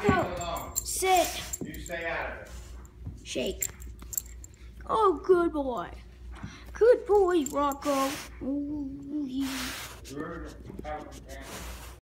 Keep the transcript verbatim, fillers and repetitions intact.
Rocco, sit. You stay out of it. Shake. Oh, good boy. Good boy, Rocco. Ooh, yeah. You're the companion.